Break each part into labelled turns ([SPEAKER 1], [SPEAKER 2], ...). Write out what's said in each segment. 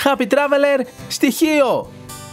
[SPEAKER 1] Happy Traveler στοιχείο.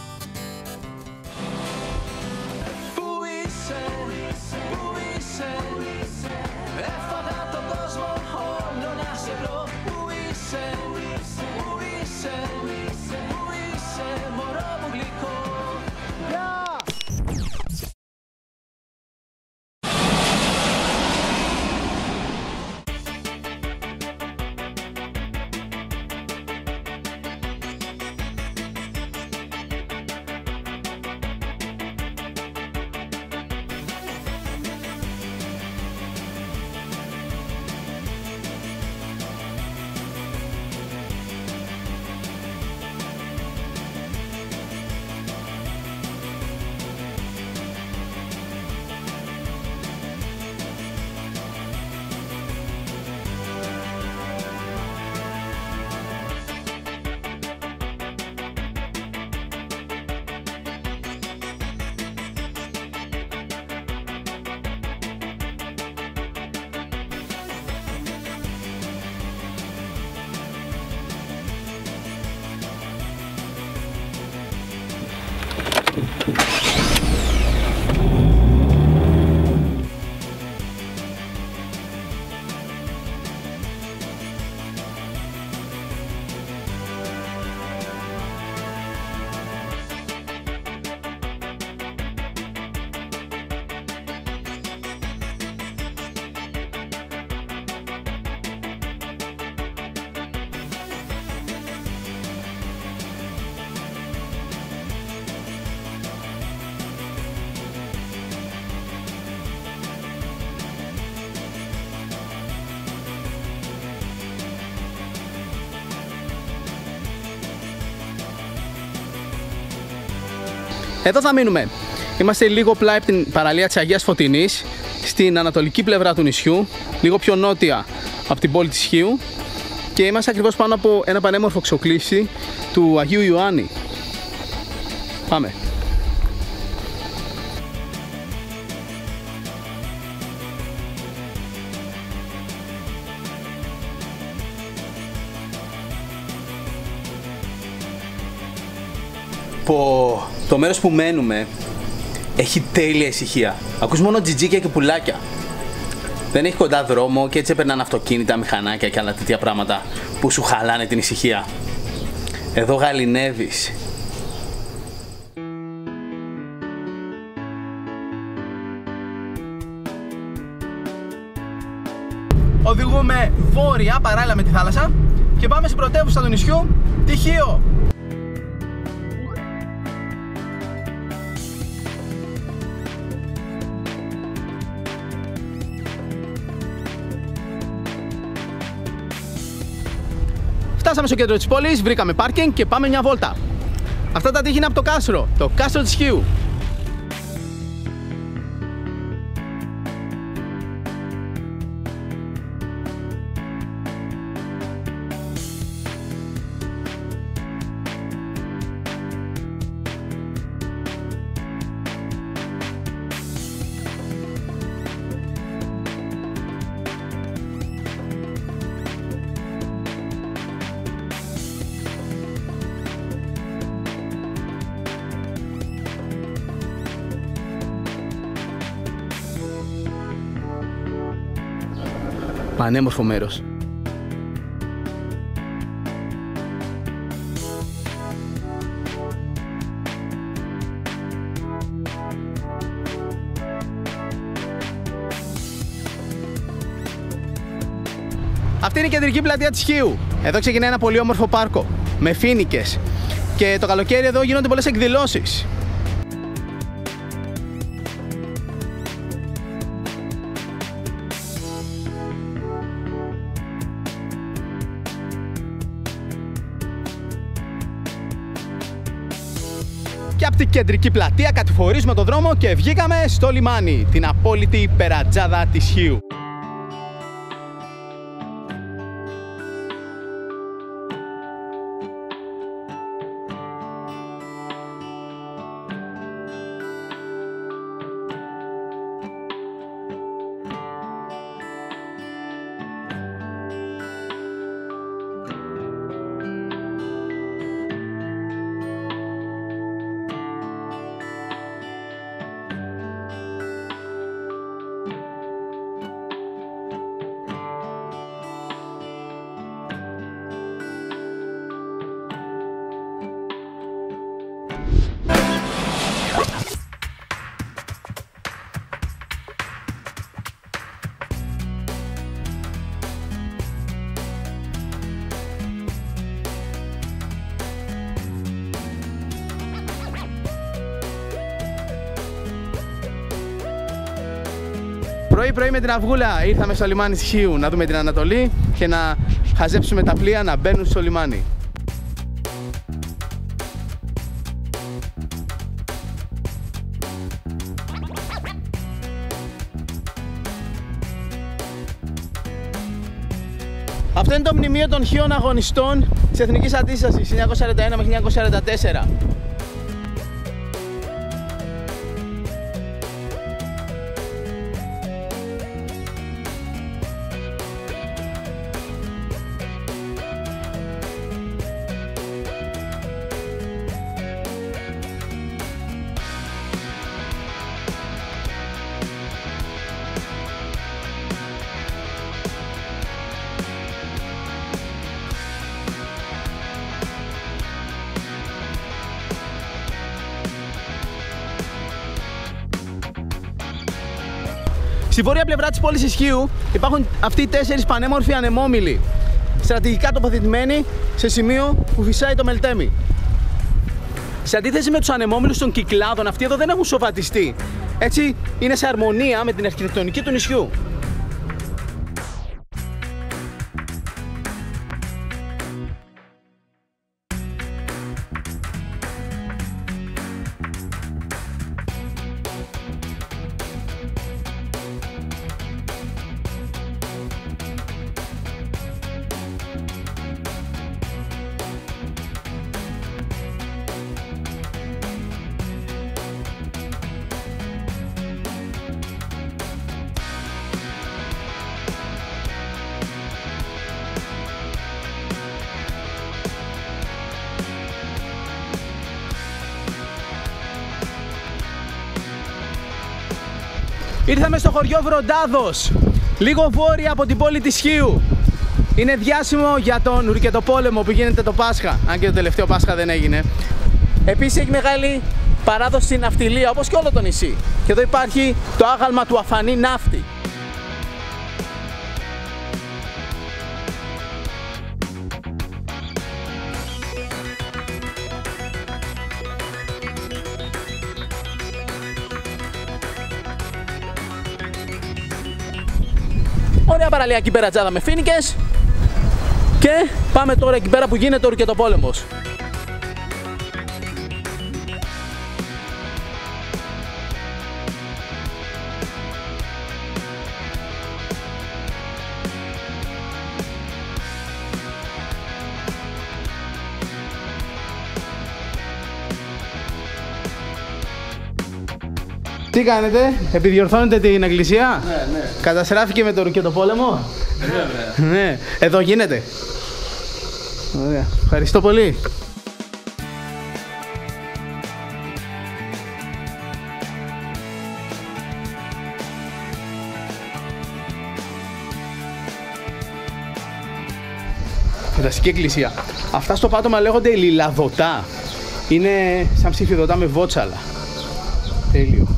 [SPEAKER 1] Εδώ θα μείνουμε. Είμαστε λίγο πλάι από την παραλία της Αγίας Φωτεινής, στην ανατολική πλευρά του νησιού, λίγο πιο νότια από την πόλη της Χίου, και είμαστε ακριβώς πάνω από ένα πανέμορφο ξοκλήσι του Αγίου Ιωάννη. Πάμε. Το μέρος που μένουμε έχει τέλεια ησυχία. Ακούς μόνο τζιτζίκια και πουλάκια. Δεν έχει κοντά δρόμο και έτσι έπαιρναν αυτοκίνητα, μηχανάκια και άλλα τέτοια πράγματα που σου χαλάνε την ησυχία. Εδώ γαληνεύεις. Οδηγούμε βόρεια παράλληλα με τη θάλασσα και πάμε στην πρωτεύουσα του νησιού, τη Χίο. Φτάσαμε στο κέντρο της πόλης, βρήκαμε πάρκινγκ και πάμε μια βόλτα. Αυτά τα τείχη είναι από το κάστρο, το κάστρο της Χίου. Πανέμορφο μέρος. Αυτή είναι η κεντρική πλατεία της Χίου. Εδώ ξεκινάει ένα πολύ όμορφο πάρκο με φοίνικες και το καλοκαίρι εδώ γίνονται πολλές εκδηλώσεις. Και από την κεντρική πλατεία κατηφορίζουμε το δρόμο και βγήκαμε στο λιμάνι, την απόλυτη περατζάδα της Χίου. Πρωί-πρωί με την αυγούλα ήρθαμε στο λιμάνι της Χίου να δούμε την Ανατολή και να χαζέψουμε τα πλοία να μπαίνουν στο λιμάνι. Αυτό είναι το μνημείο των Χίων Αγωνιστών της Εθνικής Αντίστασης 1941 με 1944. Στη βόρεια πλευρά της πόλης Ισχύου υπάρχουν αυτοί οι 4 πανέμορφοι ανεμόμυλοι, στρατηγικά τοποθετημένοι σε σημείο που φυσάει το Μελτέμι. Σε αντίθεση με τους ανεμόμυλους των Κυκλάδων, αυτοί εδώ δεν έχουν σοβατιστεί. Έτσι είναι σε αρμονία με την αρχιτεκτονική του νησιού. Ήρθαμε στο χωριό Βροντάδος, λίγο βόρεια από την πόλη της Χίου. Είναι διάσημο για τον Ουρκετοπόλεμο που γίνεται το Πάσχα, αν και το τελευταίο Πάσχα δεν έγινε. Επίσης έχει μεγάλη παράδοση στην ναυτιλία, όπως και όλο το νησί. Και εδώ υπάρχει το άγαλμα του Αφανή Ναύτη. Ωραία παραλία εκεί πέρα, τζάδα με φοίνικες. Και πάμε τώρα εκεί πέρα που γίνεται ο Ουρκετοπόλεμος. Τι κάνετε, επιδιορθώνετε την εκκλησία?
[SPEAKER 2] Ναι.
[SPEAKER 1] Καταστράφηκε με τον Ουρκετοπόλεμο?
[SPEAKER 2] Βέβαια.
[SPEAKER 1] Ναι, εδώ γίνεται. Ωραία, ευχαριστώ πολύ. Φανταστική εκκλησία. Αυτά στο πάτωμα λέγονται λιλαδοτά. Είναι σαν ψηφιδωτά με βότσαλα. Τέλειο.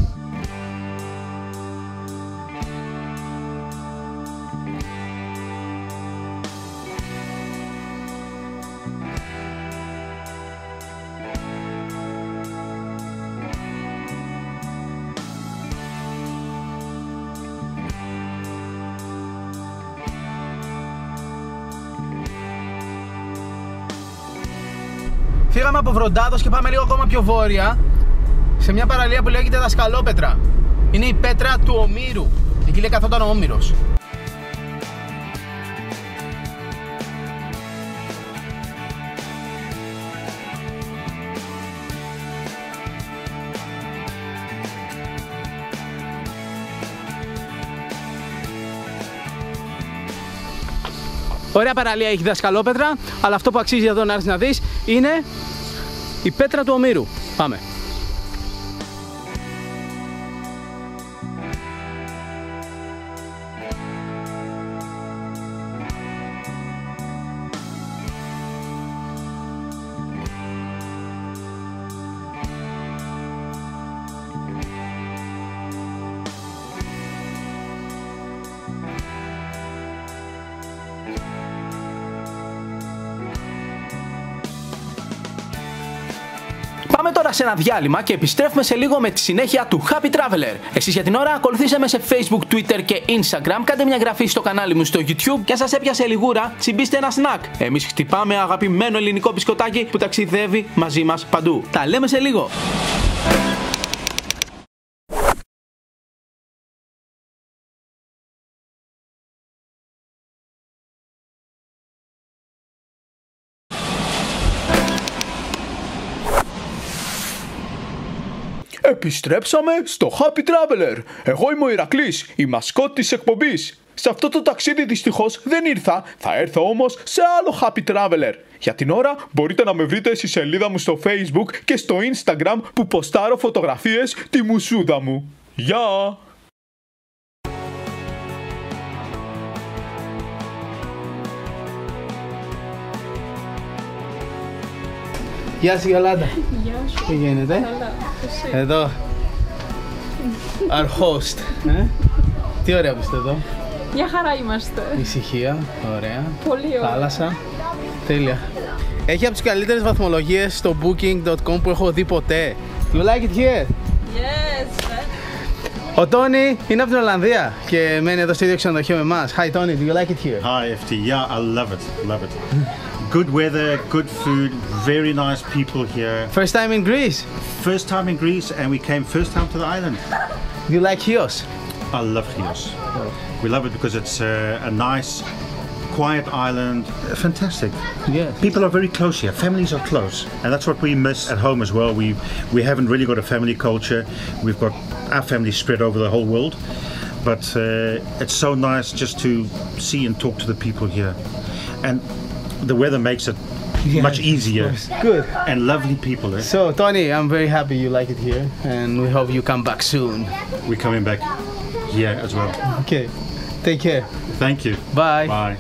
[SPEAKER 1] Φύγαμε από Βροντάδος και πάμε λίγο ακόμα πιο βόρεια, σε μια παραλία που λέγεται Δασκαλόπετρα. Είναι η πέτρα του Ομήρου. Εκεί λέει καθόταν ο Όμηρος. Ωραία παραλία έχει Δασκαλόπετρα, αλλά αυτό που αξίζει εδώ να έρθεις να δεις είναι η πέτρα του Ομήρου. Πάμε. Πάμε τώρα σε ένα διάλειμμα και επιστρέφουμε σε λίγο με τη συνέχεια του Happy Traveler. Εσείς για την ώρα ακολουθήστε με σε Facebook, Twitter και Instagram. Κάντε μια εγγραφή στο κανάλι μου στο YouTube και αν σας έπιασε λιγούρα, τσιμπήστε ένα σνακ. Εμείς χτυπάμε αγαπημένο ελληνικό μπισκοτάκι που ταξιδεύει μαζί μας παντού. Τα λέμε σε λίγο. Επιστρέψαμε στο Happy Traveler. Εγώ είμαι ο Ηρακλής, η μασκότ της εκπομπής. Σε αυτό το ταξίδι δυστυχώς δεν ήρθα, θα έρθω όμως σε άλλο Happy Traveler. Για την ώρα μπορείτε να με βρείτε στη σελίδα μου στο Facebook και στο Instagram που ποστάρω φωτογραφίες τη μουσούδα μου. Γεια! Γεια σου Γιολάντα.
[SPEAKER 2] Γεια σου.
[SPEAKER 1] Τι γίνεται?
[SPEAKER 2] Καλά.
[SPEAKER 1] Εδώ. Our host. Τι ωραία που είστε εδώ.
[SPEAKER 2] Μια χαρά είμαστε.
[SPEAKER 1] Ησυχία. Ωραία.
[SPEAKER 2] Πολύ ωραία.
[SPEAKER 1] Θάλασσα. Τέλεια. Έχει από τις καλύτερες βαθμολογίες στο booking.com που έχω δει ποτέ. You like it here?
[SPEAKER 2] Yes.
[SPEAKER 1] Ο Τόνι είναι από την Ολλανδία και μένει εδώ στο ίδιο ξενοδοχείο με εμάς. Hi Tony, do you like it here?
[SPEAKER 3] Hi FT, yeah, I love it, love it. Good weather, good food, very nice people here.
[SPEAKER 1] First time in Greece?
[SPEAKER 3] First time in Greece and we came first time to the island.
[SPEAKER 1] You like Chios?
[SPEAKER 3] I love Chios. We love it because it's a nice, quiet island. Fantastic.
[SPEAKER 1] Yeah.
[SPEAKER 3] People are very close here, families are close. And that's what we miss at home as well. We haven't really got a family culture. We've got our family spread over the whole world. But it's so nice just to see and talk to the people here. And the weather makes it much easier.
[SPEAKER 1] Good.
[SPEAKER 3] And lovely people. Eh?
[SPEAKER 1] So Tony, I'm very happy you like it here and we hope you come back soon.
[SPEAKER 3] We're coming back here as well.
[SPEAKER 1] Okay. Take care.
[SPEAKER 3] Thank you.
[SPEAKER 1] Bye.
[SPEAKER 3] Bye.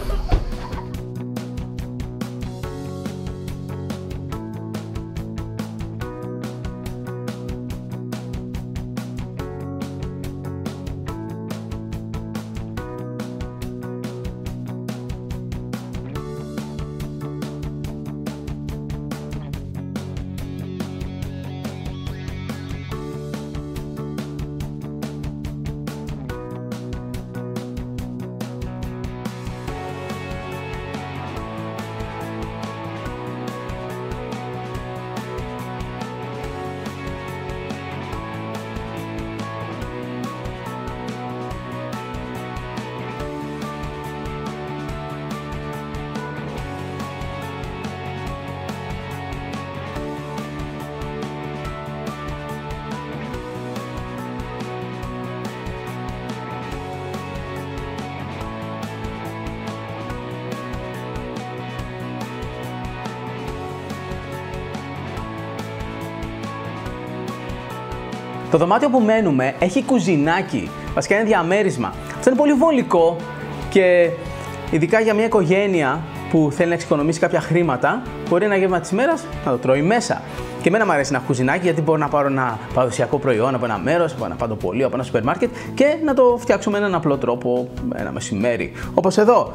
[SPEAKER 1] Το δωμάτιο που μένουμε έχει κουζινάκι, βασικά είναι διαμέρισμα. Αυτό είναι πολύ βολικό και ειδικά για μια οικογένεια που θέλει να εξοικονομήσει κάποια χρήματα, μπορεί ένα γεύμα της ημέρας να το τρώει μέσα. Και εμένα μου αρέσει ένα κουζινάκι γιατί μπορώ να πάρω ένα παραδοσιακό προϊόν από ένα μέρος, από ένα παντοπολείο, από ένα σούπερ μάρκετ και να το φτιάξω με έναν απλό τρόπο ένα μεσημέρι. Όπως εδώ.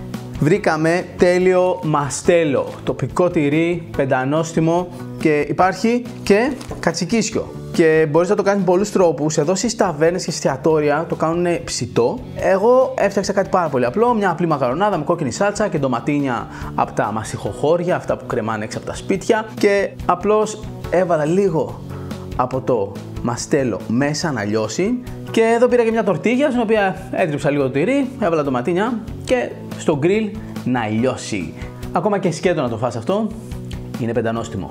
[SPEAKER 1] Βρήκαμε τέλειο μαστέλο, τοπικό τυρί, πεντανόστιμο και υπάρχει και κατσικίσιο. Και μπορείς να το κάνεις με πολλούς τρόπους. Εδώ στις ταβέρνες και εστιατόρια το κάνουν ψητό. Εγώ έφτιαξα κάτι πάρα πολύ απλό, μια απλή μακαρονάδα με κόκκινη σάλτσα και ντοματίνια από τα μαστιχοχώρια, αυτά που κρεμάνε έξω από τα σπίτια. Και απλώς έβαλα λίγο από το μαστέλο μέσα να λιώσει. Και εδώ πήρα και μια τορτίγια, στην οποία έτριψα λίγο το τυρί, έβαλα ντοματίνια και στο γκριλ να λιώσει. Ακόμα και σκέτο να το φας αυτό, είναι πεντανόστιμο.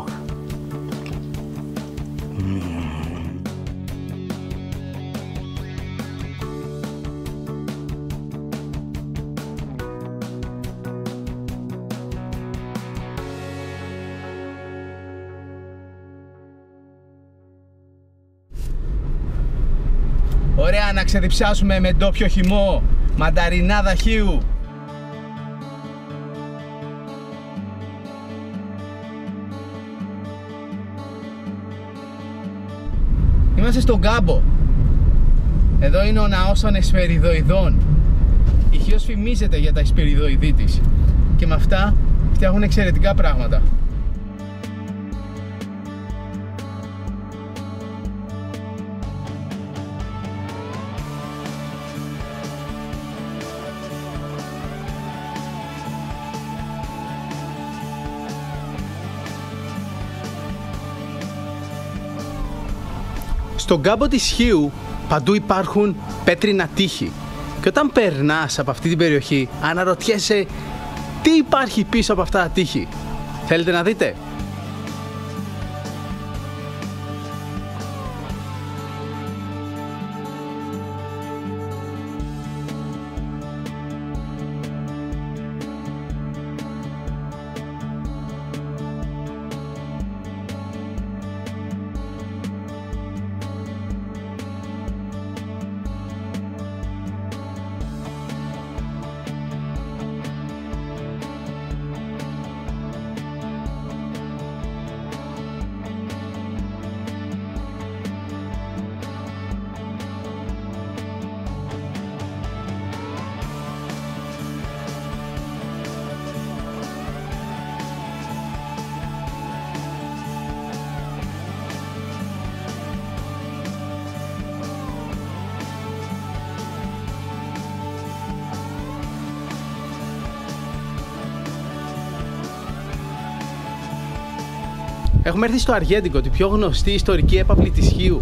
[SPEAKER 1] Ωραία, να ξεδιψιάσουμε με ντόπιο χυμό, μανταρινάδα χείου. Είμαστε στον κάμπο. Εδώ είναι ο ναός των Εσπεριδοειδών. Η Χίος φημίζεται για τα εσπεριδοειδή της και με αυτά φτιάχνουν εξαιρετικά πράγματα. Στον κάμπο της Χίου παντού υπάρχουν πέτρινα τείχη. Και όταν περνάς από αυτή την περιοχή, αναρωτιέσαι τι υπάρχει πίσω από αυτά τα τείχη. Θέλετε να δείτε? Έχουμε έρθει στο Αργέντικο, τη πιο γνωστή ιστορική έπαυλη της Χίου.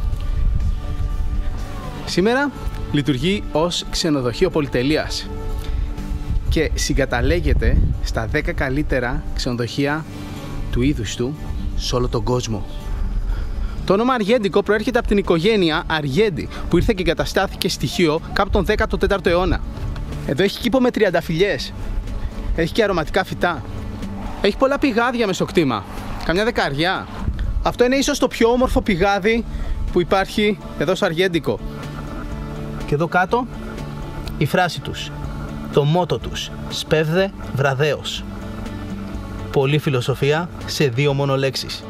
[SPEAKER 1] Σήμερα λειτουργεί ως ξενοδοχείο πολυτελείας και συγκαταλέγεται στα 10 καλύτερα ξενοδοχεία του είδους του σε όλο τον κόσμο. Το όνομα Αργέντικο προέρχεται από την οικογένεια Αργέντη που ήρθε και εγκαταστάθηκε στη Χίο κάπου τον 14ο αιώνα. Εδώ έχει κήπο με τριανταφυλλιές, έχει και αρωματικά φυτά, έχει πολλά πηγάδια μες στο κτήμα. Καμιά δεκαριά. Αυτό είναι ίσως το πιο όμορφο πηγάδι που υπάρχει εδώ στο Αργέντικο. Και εδώ κάτω η φράση τους, το μότο τους, σπέβδε βραδέως. Πολύ φιλοσοφία σε 2 μόνο λέξεις.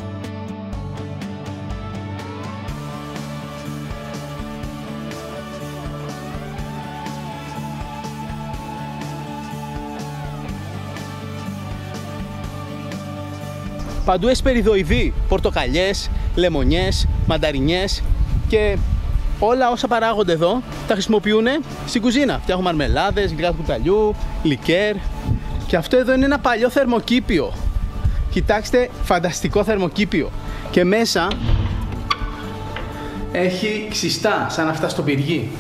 [SPEAKER 1] Παντού εσπεριδοειδή, πορτοκαλιές, λεμονιές, μανταρινιές και όλα όσα παράγονται εδώ τα χρησιμοποιούν στην κουζίνα. Φτιάχνουν μαρμελάδες, γλυκά του κουταλιού, λικέρ. Και αυτό εδώ είναι ένα παλιό θερμοκήπιο. Κοιτάξτε, φανταστικό θερμοκήπιο. Και μέσα έχει ξιστά, σαν αυτά στο πυργί.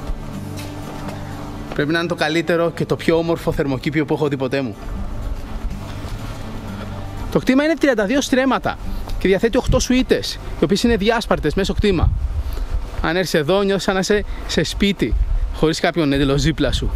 [SPEAKER 1] Πρέπει να είναι το καλύτερο και το πιο όμορφο θερμοκήπιο που έχω δει ποτέ μου. Το κτήμα είναι 32 στρέμματα και διαθέτει 8 σουίτες, οι οποίες είναι διάσπαρτες μέσα στο κτήμα. Αν έρθεις εδώ, νιώθεις σαν να είσαι σε σπίτι, χωρίς κάποιον εντελώς δίπλα σου.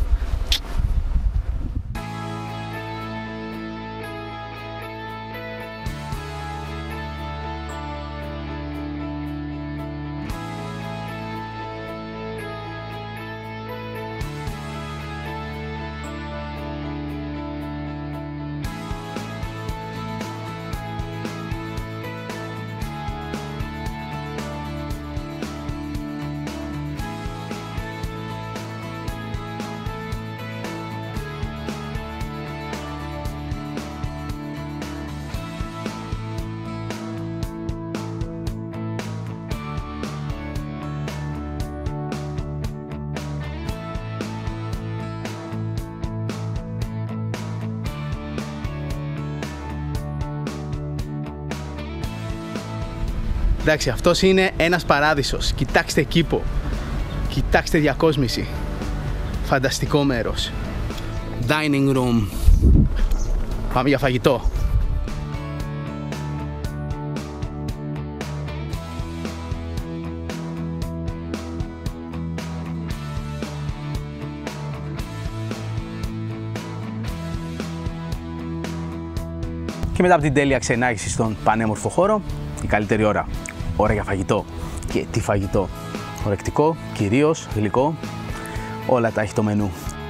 [SPEAKER 1] Εντάξει, αυτός είναι ένας παράδεισος. Κοιτάξτε κήπο. Κοιτάξτε διακόσμηση. Φανταστικό μέρος. Dining room. Πάμε για φαγητό. Και μετά από την τέλεια ξενάγηση στον πανέμορφο χώρο, η καλύτερη ώρα. Ώρα για φαγητό. Και τι φαγητό. Ορεκτικό, κυρίως, γλυκό. Όλα τα έχει το μενού.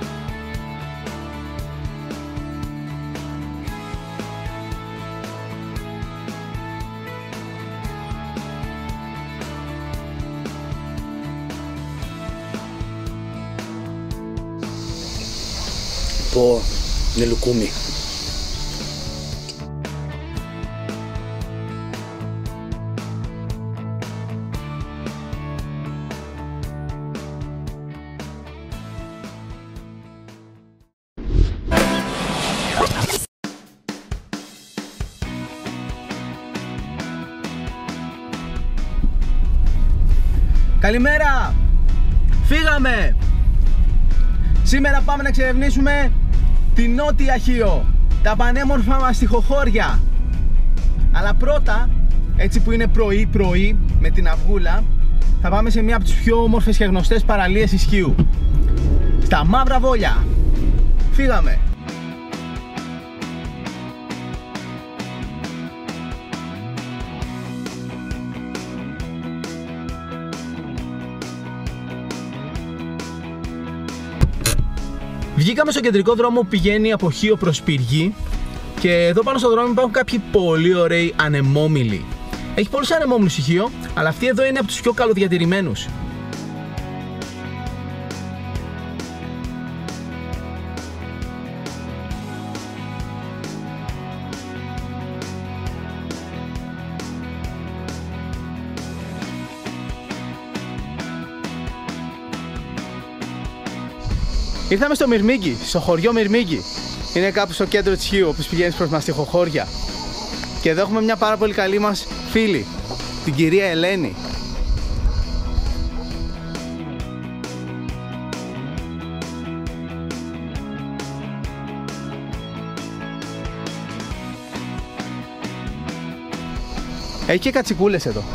[SPEAKER 1] Πω, είναι λουκούμι. Καλημέρα! Φύγαμε! Σήμερα πάμε να εξερευνήσουμε την Νότια Χίο, τα πανέμορφα μας στιχοχώρια. Αλλά πρώτα, έτσι που είναι πρωί με την αυγούλα, θα πάμε σε μια από τις πιο όμορφες και γνωστές παραλίες της Χίου, στα Μαύρα Βόλια. Φύγαμε! Βγήκαμε στο κεντρικό δρόμο που πηγαίνει από Χίο προς Πυργή και εδώ πάνω στο δρόμο υπάρχουν κάποιοι πολύ ωραίοι ανεμόμυλοι. Έχει πολλούς ανεμόμυλους η Χίο, αλλά αυτοί εδώ είναι από τους πιο καλοδιατηρημένους. Ήρθαμε στο Μυρμήγκι, στο χωριό Μυρμήγκι. Είναι κάπου στο κέντρο της Χίου, όπως πηγαίνεις προς μαστιχοχώρια. Και εδώ έχουμε μια πάρα πολύ καλή μας φίλη, την κυρία Ελένη. Έχει και κατσικούλες εδώ.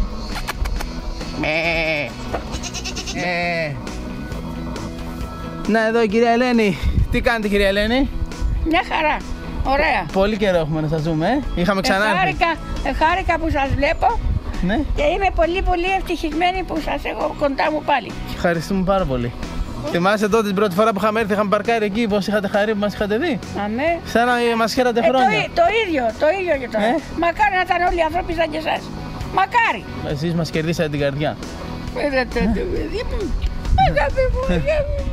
[SPEAKER 1] Να, εδώ η κυρία Ελένη. Τι κάνετε, κυρία Ελένη?
[SPEAKER 4] Μια χαρά. Ωραία.
[SPEAKER 1] Πολύ καιρό έχουμε να σας δούμε. Είχαμε ξανάρθει.
[SPEAKER 4] Χάρηκα που σας βλέπω.
[SPEAKER 1] Ναι.
[SPEAKER 4] Και είμαι πολύ ευτυχισμένη που σας έχω κοντά μου πάλι.
[SPEAKER 1] Ευχαριστούμε πάρα πολύ. Θυμάσαι τότε την πρώτη φορά που είχαμε έρθει, είχαμε παρκάρει εκεί, πώς είχατε χαρεί που μας είχατε δει?
[SPEAKER 4] Ναι.
[SPEAKER 1] Σαν να μας χαίρατε χρόνια.
[SPEAKER 4] Το ίδιο και τώρα. Μακάρι να ήταν όλοι οι άνθρωποι σαν και εσάς. Μακάρι.
[SPEAKER 1] Εσείς μας κερδίσατε την καρδιά.
[SPEAKER 4] Είδατε το παιδί μου. Αγάπη μου, αγάπη μου.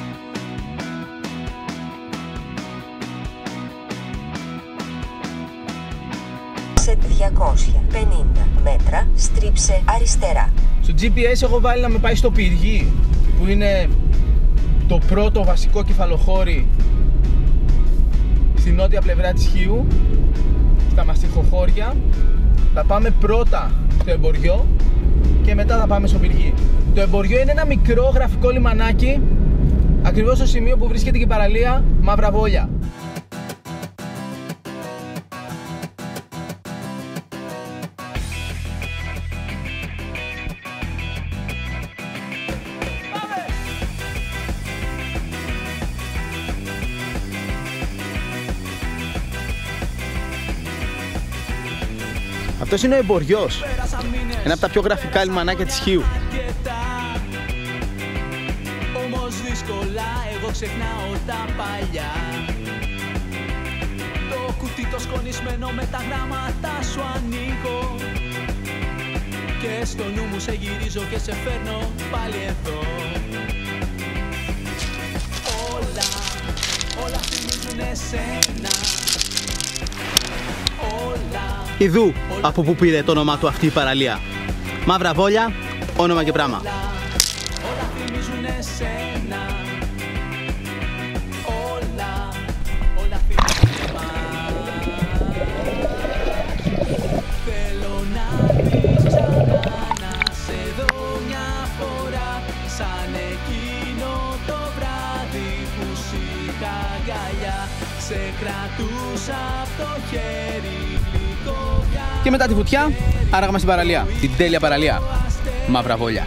[SPEAKER 5] Σε 250 μέτρα στρίψε αριστερά.
[SPEAKER 1] Στο GPS έχω βάλει να με πάει στο Πυργή, που είναι το πρώτο βασικό κεφαλοχώρι στη νότια πλευρά της Χίου, στα μαστιχοχώρια. Θα πάμε πρώτα στο εμποριό και μετά θα πάμε στο Πυργή. Το εμποριό είναι ένα μικρό γραφικό λιμανάκι, ακριβώς στο σημείο που βρίσκεται και η παραλία Μαύρα Βόλια. Αυτός είναι ο Εμποριός, ένα από τα πιο γραφικά λιμανάκια της Χίου.
[SPEAKER 6] Όμως δύσκολα εγώ ξεχνάω τα παλιά. Το κουτί το σκονισμένο με τα γράμματα σου ανοίγω και στο νου μου σε γυρίζω και σε φέρνω πάλι εδώ. Όλα θυμίζουν εσένα.
[SPEAKER 1] Ιδού από που πήρε το όνομά του αυτή η παραλία. Μαύρα Βόλια, όνομα και πράγμα.
[SPEAKER 6] Όλα θυμίζουν εσένα. Όλα θυμίζουν θέλω να δεις ξανά, να σε δω μια φορά, σαν εκείνο το βράδυ που σ' είχα αγκαλιά. Σε κρατούσα από το χέρι.
[SPEAKER 1] Και μετά τη βουτιά, άραγαμε στην παραλία, την τέλεια παραλία Μαύρα Βόλια.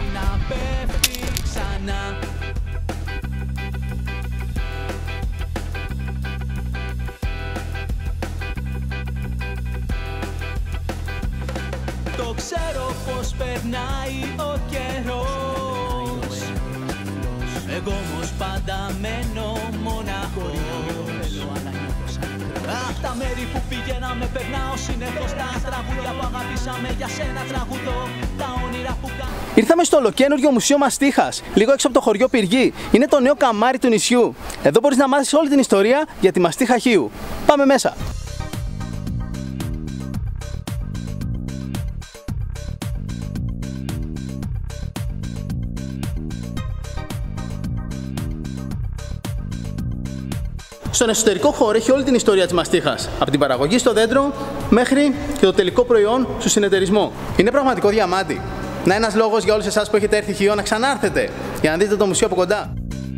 [SPEAKER 6] Το ξέρω πως περνάει ο καιρός, εγώ όμως πάντα μένω μοναχός. Απ' τα μέρη που πηγαίναμε περνάω συνεχώς τα τραγούδια που αγαπήσαμε, για σένα τραγουδώ τα όνειρα που κάνω.
[SPEAKER 1] Ήρθαμε στο ολοκαίνουργιο Μουσείο Μαστίχας, λίγο έξω από το χωριό Πυργή. Είναι το νέο καμάρι του νησιού. Εδώ μπορείς να μάθεις όλη την ιστορία για τη μαστίχα Χίου. Πάμε μέσα. Στον εσωτερικό χώρο έχει όλη την ιστορία της μαστίχας, από την παραγωγή στο δέντρο μέχρι και το τελικό προϊόν στο συνεταιρισμό. Είναι πραγματικό διαμάντι. Να ένας λόγος για όλους εσάς που έχετε έρθει Χίο να ξανάρθετε για να δείτε το μουσείο από κοντά.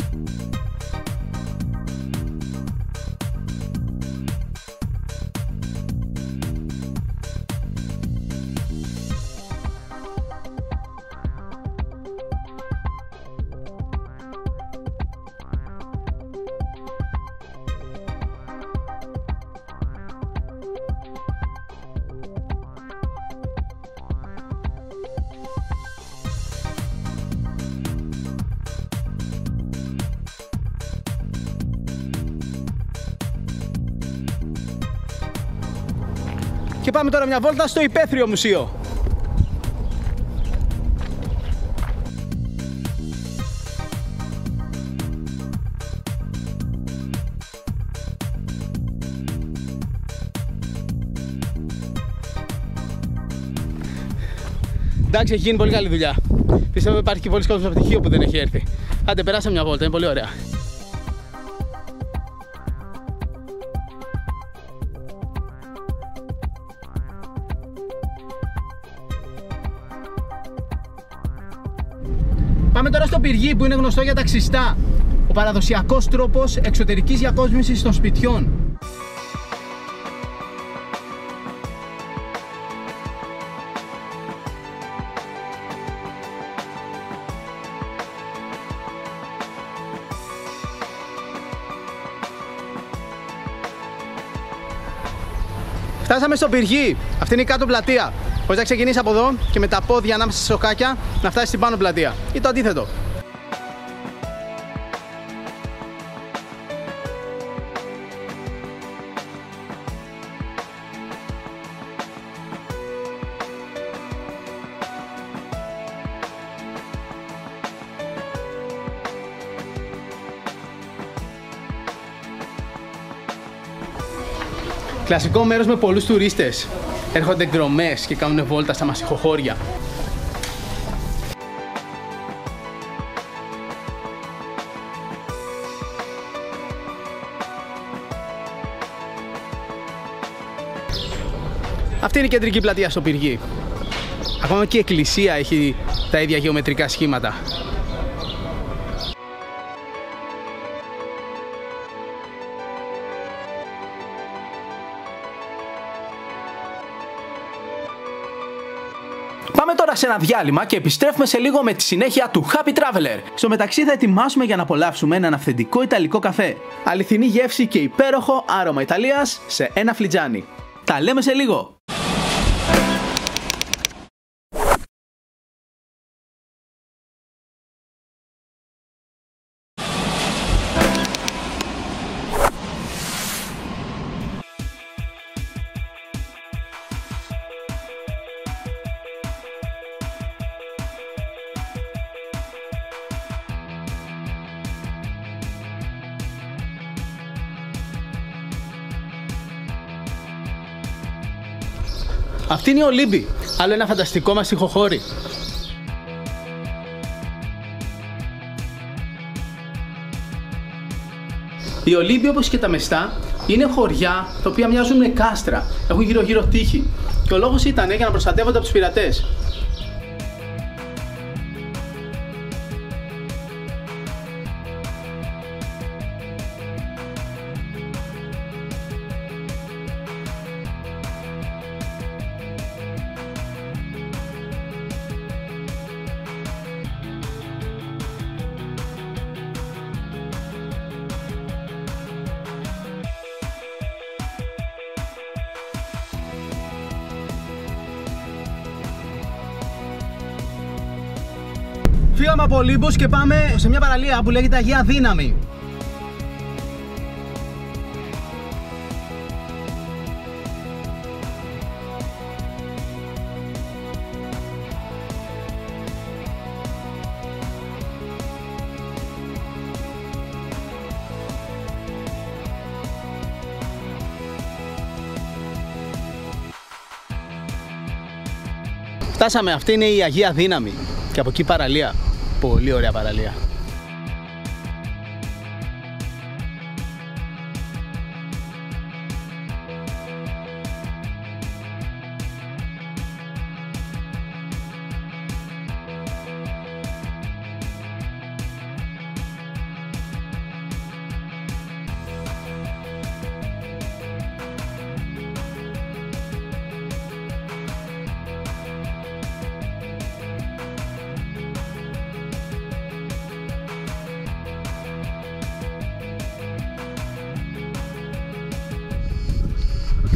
[SPEAKER 1] Και πάμε τώρα μια βόλτα στο Υπαίθριο Μουσείο. Εντάξει, έχει γίνει πολύ καλή δουλειά. Πιστεύω υπάρχει και πολλοί κόσμος από τη Χίο που δεν έχει έρθει. Άντε, περάσαμε μια βόλτα, είναι πολύ ωραία. Πάμε τώρα στο Πυργί που είναι γνωστό για τα ξυστά. Ο παραδοσιακός τρόπος εξωτερικής διακόσμησης των σπιτιών. Φτάσαμε στο Πυργί. Αυτή είναι η κάτω πλατεία. Μπορείς να ξεκινήσεις από εδώ και με τα πόδια ανάμεσα στα σοκάκια να φτάσεις στην πάνω πλατεία. Ή το αντίθετο. Κλασικό μέρος με πολλούς τουρίστες. Έρχονται εκδρομές και κάνουν βόλτα στα μασιχοχώρια. Αυτή είναι η κεντρική πλατεία στο Πυργί. Ακόμα και η εκκλησία έχει τα ίδια γεωμετρικά σχήματα. Πάμε τώρα σε ένα διάλειμμα και επιστρέφουμε σε λίγο με τη συνέχεια του Happy Traveler. Στο μεταξύ θα ετοιμάσουμε για να απολαύσουμε έναν αυθεντικό ιταλικό καφέ. Αληθινή γεύση και υπέροχο άρωμα Ιταλίας σε ένα φλιτζάνι. Τα λέμε σε λίγο! Αυτή είναι η Ολύμπη, άλλο ένα φανταστικό μασιχοχώρι. Η Ολύμπη, όπως και τα Μεστά, είναι χωριά τα οποία μοιάζουν με κάστρα, έχουν γύρω-γύρω τείχη και ο λόγος ήταν για να προστατεύονται από τους πειρατές. Φύγαμε από Ολύμπους και πάμε σε μια παραλία που λέγεται Αγία Δύναμη. Φτάσαμε, αυτή είναι η Αγία Δύναμη και από εκεί παραλία. Πολύ ωραία παραλία.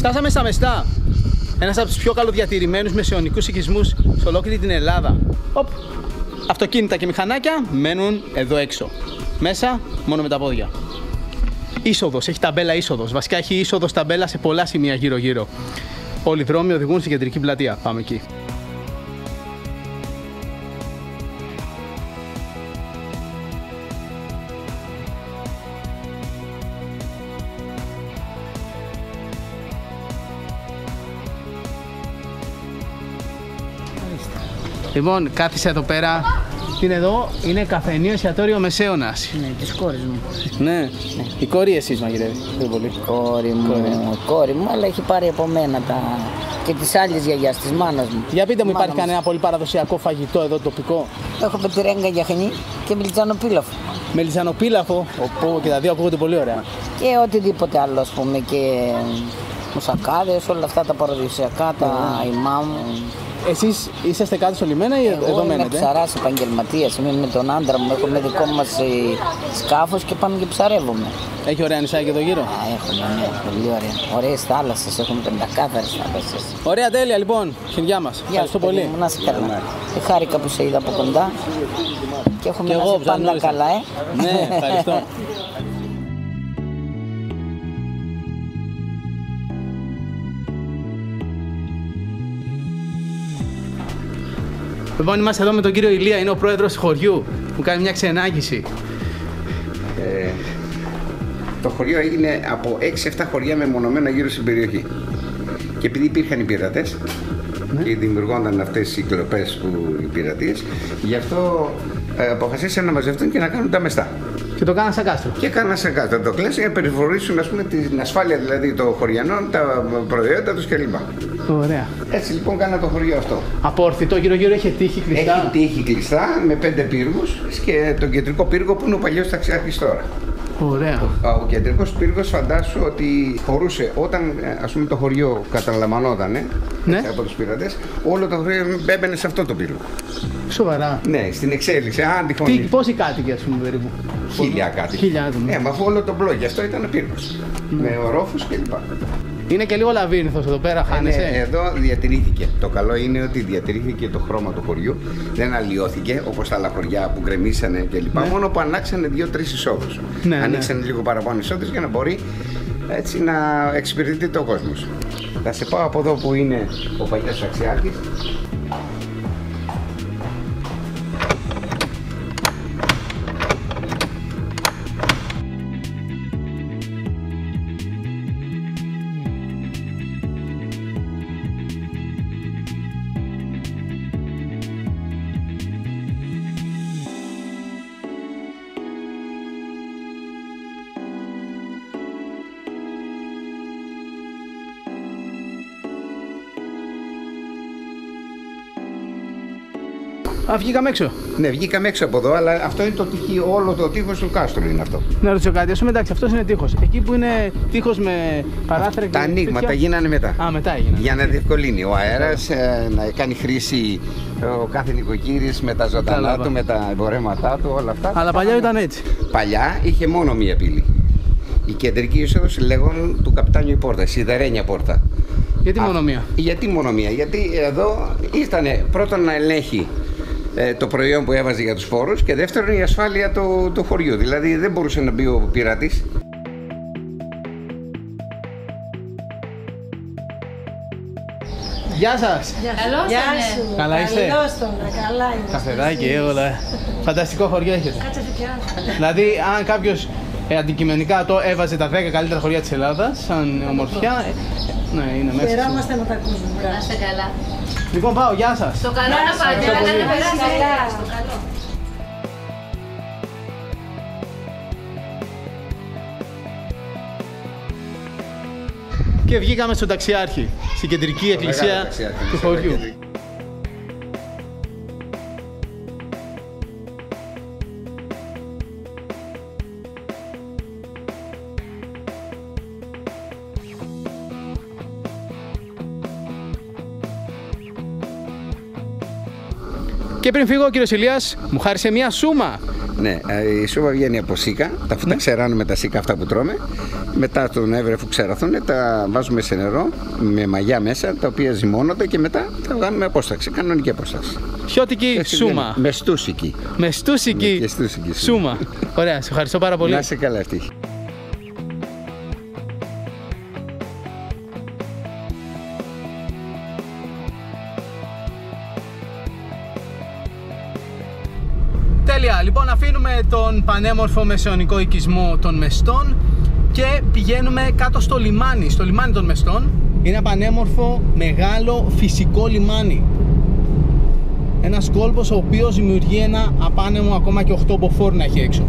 [SPEAKER 1] Φτάσαμε στα Μεστά. Ένας από τους πιο καλοδιατηρημένους μεσαιωνικούς οικισμούς σε ολόκληρη την Ελλάδα. Αυτοκίνητα και μηχανάκια μένουν εδώ έξω. Μέσα μόνο με τα πόδια. Είσοδος, έχει ταμπέλα είσοδος. Βασικά έχει είσοδος ταμπέλα σε πολλά σημεία γύρω-γύρω. Όλοι οι δρόμοι οδηγούν στην κεντρική πλατεία. Πάμε εκεί. Λοιπόν, κάθισε εδώ πέρα. Είναι εδώ, είναι καφενείο εστιατόριο Μεσαίωνας.
[SPEAKER 4] Ναι, της κόρης μου.
[SPEAKER 1] Ναι. Η κόρη εσείς μαγειρεύει. Δεν πολύ.
[SPEAKER 4] Κόρη μου, αλλά έχει πάρει από μένα και τις άλλες γιαγιάς, της μάνας μου.
[SPEAKER 1] Για πείτε μου, υπάρχει κανένα πολύ παραδοσιακό φαγητό εδώ τοπικό?
[SPEAKER 4] Έχω πετυρέγκα γιαχνί και μελιτζανοπίλαφο.
[SPEAKER 1] Μελιτζανοπίλαφο, όπου και τα δύο ακούγονται πολύ ωραία.
[SPEAKER 4] Και οτιδήποτε άλλο, ας πούμε, και μουσακάδες, όλα αυτά τα παραδοσιακά, τα ημάμ.
[SPEAKER 1] Εσείς είσαστε κάτω στο λιμένα ή εδώ μένετε?
[SPEAKER 4] Εγώ είμαι ψαράς επαγγελματίας, είμαι με τον άντρα μου, έχουμε δικό μας σκάφος και πάμε και ψαρεύουμε.
[SPEAKER 1] Έχει ωραία νησάκια εδώ γύρω?
[SPEAKER 4] Έχουμε, ναι, πολύ ωραία. Ωραίες θάλασσες, έχουμε πεντακάθαρες θάλασσες.
[SPEAKER 1] Ωραία, τέλεια λοιπόν. Χιλιά μας. Ευχαριστώ πολύ.
[SPEAKER 4] Να είσαι καλά. Χάρηκα που σε είδα από κοντά και έχουμε να είσαι πάντα καλά,
[SPEAKER 1] Ναι, ευχαριστώ. Λοιπόν, είμαστε εδώ με τον κύριο Ηλία, είναι ο πρόεδρος του χωριού, που κάνει μια ξενάγηση.
[SPEAKER 7] Το χωριό έγινε από 6-7 χωριά μεμονωμένα γύρω στην περιοχή. Και επειδή υπήρχαν οι πειρατές και δημιουργούνταν αυτές οι κλοπές οι πειρατείες, γι' αυτό αποφασίσαν να μαζευτούν και να κάνουν τα μεστά.
[SPEAKER 1] Και το κάναν σαν κάστρο.
[SPEAKER 7] Και κάναν σαν κάστρο. Το κλέσαν για να περιφορήσουν, ας πούμε, την ασφάλεια δηλαδή των χωριανών, τα προϊόντα τους κλπ.
[SPEAKER 1] Ωραία.
[SPEAKER 7] Έτσι λοιπόν κάναν το χωριό αυτό.
[SPEAKER 1] Απόρθητο, γύρω-γύρω έχει τείχη κλειστά.
[SPEAKER 7] Έχει τείχη κλειστά με 5 πύργους και τον κεντρικό πύργο που είναι ο παλιός ταξιάρχης τώρα.
[SPEAKER 1] Ωραία.
[SPEAKER 7] Ο κεντρικός πύργος φαντάσου ότι χωρούσε όταν, ας πούμε, το χωριό καταλαμβανότανε από τους πειρατές, όλο το χωριό έμπαινε σε αυτό το πύργο.
[SPEAKER 1] Σοβαρά?
[SPEAKER 7] Ναι, στην εξέλιξη. Αν τυχόν.
[SPEAKER 1] Πόσοι κάτοικοι, ας πούμε, περίπου?
[SPEAKER 7] 1000 κάτοικοι.
[SPEAKER 1] 1000 άτομα.
[SPEAKER 7] Μα αφού όλο το μπλοκ, αυτό ήταν ο πύργος. Με ορόφους κλπ.
[SPEAKER 1] Είναι και λίγο λαβύρινθος εδώ πέρα, χάνεσαι.
[SPEAKER 7] Εδώ διατηρήθηκε. Το καλό είναι ότι διατηρήθηκε το χρώμα του χωριού. Δεν αλλοιώθηκε όπως τα άλλα χωριά που γκρεμίσανε κλπ. Ναι. Μόνο που ανοίξανε 2-3 εισόδους. Ναι, ανοίξανε λίγο παραπάνω εισόδους για να μπορεί έτσι να εξυπηρετεί το κόσμος. Θα σε πάω από εδώ που είναι ο παλιός αξιάρχης.
[SPEAKER 1] Βγήκαμε έξω.
[SPEAKER 7] Ναι, βγήκαμε έξω από εδώ, αλλά αυτό είναι το τείχη, όλο το τείχος του κάστρου είναι αυτό.
[SPEAKER 1] Να ρωτήσω κάτι, ας πούμε, εντάξει, αυτός είναι τείχος. Εκεί που είναι τείχος με παράθυρα και
[SPEAKER 7] τα ανοίγματα γίνανε μετά.
[SPEAKER 1] Μετά έγιναν.
[SPEAKER 7] Για να διευκολύνει ο αέρας, να κάνει χρήση ο κάθε νοικοκύρης με τα ζωντανά του, με τα εμπορέματά του, όλα αυτά.
[SPEAKER 1] Αλλά παλιά ήταν έτσι.
[SPEAKER 7] Παλιά είχε μόνο μία πύλη. Η κεντρική είσοδος λέγονταν του καπιτάνιου η πόρτα, η σιδερένια πόρτα.
[SPEAKER 1] Γιατί μόνο μία?
[SPEAKER 7] Γιατί μόνο μία? Γιατί εδώ ήταν πρώτον να ελέγχει το προϊόν που έβαζε για τους φόρους και δεύτερον η ασφάλεια του χωριού. Δηλαδή δεν μπορούσε να μπει ο πειρατής.
[SPEAKER 1] Γεια σας!
[SPEAKER 2] Καλώς
[SPEAKER 8] σου!
[SPEAKER 1] Καλά είστε?
[SPEAKER 8] Καλώς τον, καλά είμαστε.
[SPEAKER 1] Καφεδάκι, όλα. Φανταστικό χωριό έχετε.
[SPEAKER 8] Κάτσε φυκιά.
[SPEAKER 1] Δηλαδή, αν κάποιος αντικειμενικά το έβαζε τα 10 καλύτερα χωριά της Ελλάδας, σαν ομορφιά, ναι, είναι μέσα.
[SPEAKER 8] Χαιρόμαστε να τα ακούσουμε.
[SPEAKER 2] Να είστε καλά.
[SPEAKER 1] Λοιπόν, πάω, γεια σας.
[SPEAKER 2] Στο καλό να πάτε, αλλά να περάσετε καλά. Στο καλό.
[SPEAKER 1] Και βγήκαμε στον ταξιάρχη, στην κεντρική εκκλησία του χωριού. Και πριν φύγω, ο κύριος Ηλίας μου χάρισε μια σούμα.
[SPEAKER 7] Ναι, η σούμα βγαίνει από σίκα. Τα ξεράνουμε τα σίκα αυτά που τρώμε. Μετά τον Νοέμβριο, αφού ξεραθούν, τα βάζουμε σε νερό με μαγιά μέσα, τα οποία ζυμώνονται και μετά τα βγάλουμε απόσταξη. Κανονική απόσταξη.
[SPEAKER 1] Χιώτικη σούμα.
[SPEAKER 7] Μεστούσικη.
[SPEAKER 1] Μεστούσικη σούμα. Ωραία, σε ευχαριστώ πάρα πολύ.
[SPEAKER 7] Να είσαι καλά, ευτύχη.
[SPEAKER 1] Τέλεια, λοιπόν αφήνουμε τον πανέμορφο μεσαιωνικό οικισμό των Μεστών και πηγαίνουμε κάτω στο λιμάνι των Μεστών. Είναι ένα πανέμορφο, μεγάλο, φυσικό λιμάνι. Ένας κόλπος ο οποίος δημιουργεί ένα απάνεμο ακόμα και 8 μποφόρ να έχει έξω.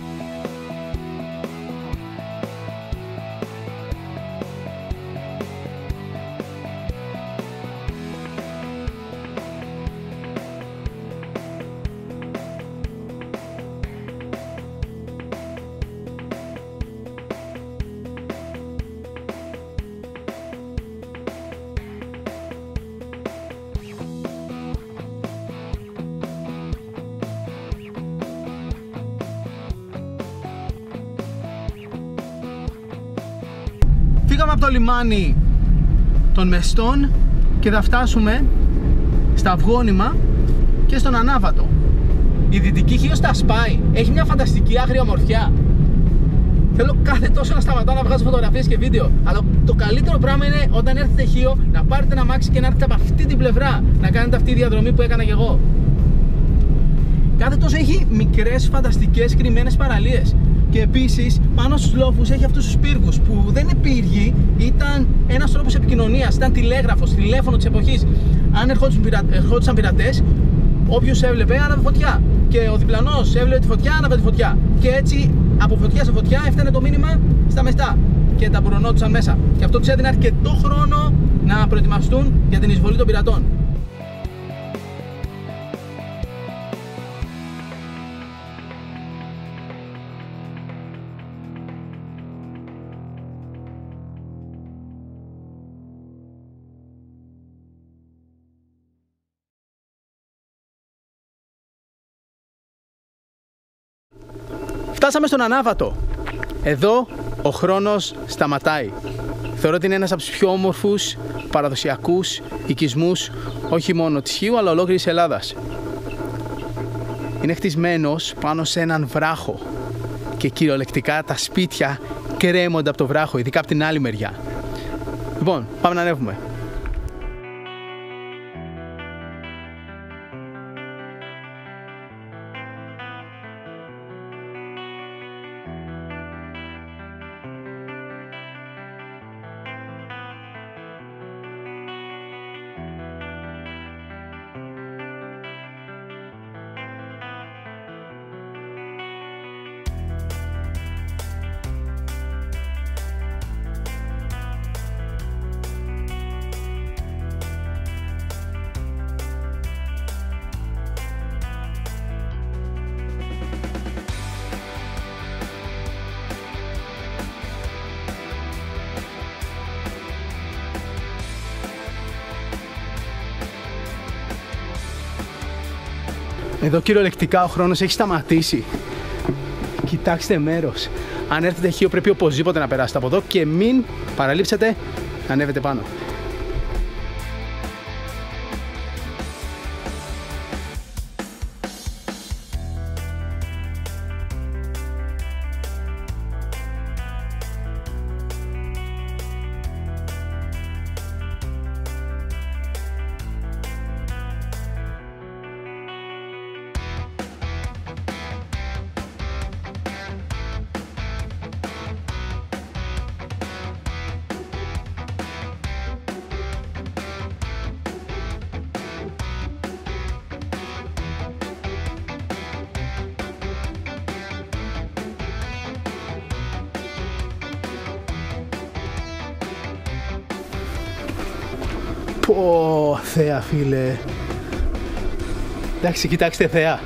[SPEAKER 1] Φύγαμε από το λιμάνι των Μεστών και θα φτάσουμε στα Αυγόνυμα και στον Ανάβατο. Η Δυτική Χίος τα σπάει, έχει μια φανταστική άγρια ομορφιά. Θέλω κάθε τόσο να σταματάω να βγάζω φωτογραφίες και βίντεο, αλλά το καλύτερο πράγμα είναι όταν έρθετε Χίο να πάρετε ένα αμάξι και να έρθετε από αυτή την πλευρά, να κάνετε αυτή τη διαδρομή που έκανα και εγώ. Κάθε τόσο έχει μικρές φανταστικές κρυμμένες παραλίες. Και επίσης πάνω στους λόφους έχει αυτούς τους πύργους που δεν είναι πύργοι, ήταν ένας τρόπος επικοινωνίας, ήταν τηλέγραφος, τηλέφωνο της εποχής. Αν ερχόντουσαν πειρατές, όποιος έβλεπε άναβε φωτιά και ο διπλανός έβλεπε τη φωτιά, άναβε τη φωτιά. Και έτσι από φωτιά σε φωτιά έφτανε το μήνυμα στα Μεστά και τα μπουρωνόντουσαν μέσα. Και αυτό τους έδινε αρκετό χρόνο να προετοιμαστούν για την εισβολή των πειρατών. Φτάσαμε στον Ανάβατο. Εδώ ο χρόνος σταματάει. Θεωρώ ότι είναι ένας από τους πιο όμορφους παραδοσιακούς οικισμούς όχι μόνο της Χίου αλλά ολόκληρης Ελλάδας. Είναι χτισμένος πάνω σε έναν βράχο και κυριολεκτικά τα σπίτια κρέμονται από το βράχο, ειδικά από την άλλη μεριά. Λοιπόν, πάμε να ανέβουμε. Εδώ κυριολεκτικά ο χρόνος έχει σταματήσει. Κοιτάξτε μέρος. Αν έρθετε Χίο πρέπει οπωσδήποτε να περάσετε από εδώ και μην παραλείψετε να ανέβετε πάνω. Πω, θέα φίλε. Εντάξει, κοιτάξτε θέα.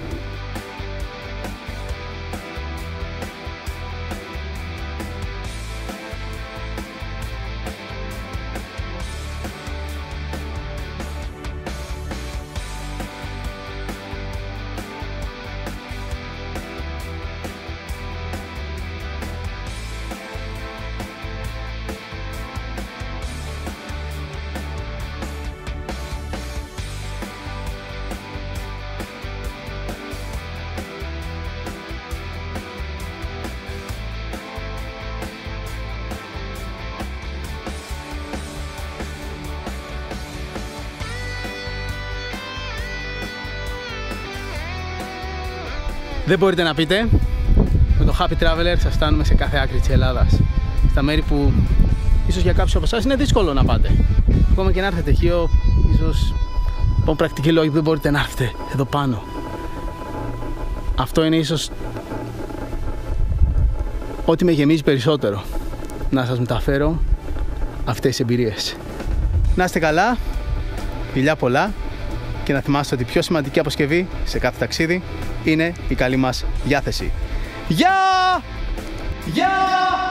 [SPEAKER 1] Δεν μπορείτε να πείτε. Με το Happy Traveler σας φτάνουμε σε κάθε άκρη της Ελλάδας. Στα μέρη που ίσως για κάποιους από εσάς είναι δύσκολο να πάτε. Ακόμα και να έρθετε εκεί, ίσως από πρακτική λόγη δεν μπορείτε να έρθετε εδώ πάνω. Αυτό είναι ίσως ό,τι με γεμίζει περισσότερο. Να σας μεταφέρω αυτές τις εμπειρίες. Να είστε καλά, φιλιά πολλά και να θυμάστε ότι η πιο σημαντική αποσκευή σε κάθε ταξίδι είναι η καλή μας διάθεση. Γεια! Γεια!